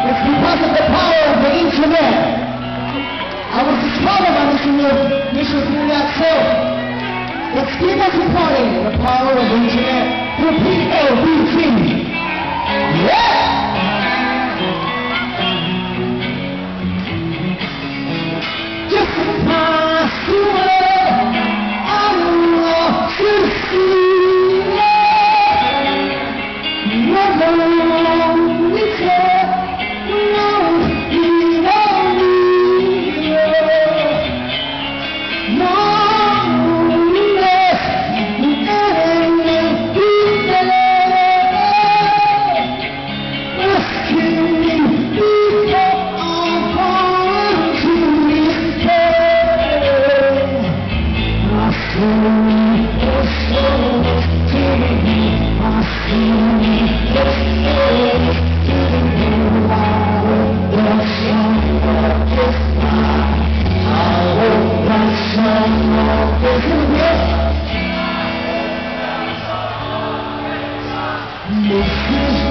It's because of the power of the internet. I was discovered by this mission through that show. Let's keep us supporting the power of the internet through PLDT. Yeah! Just impossible. This is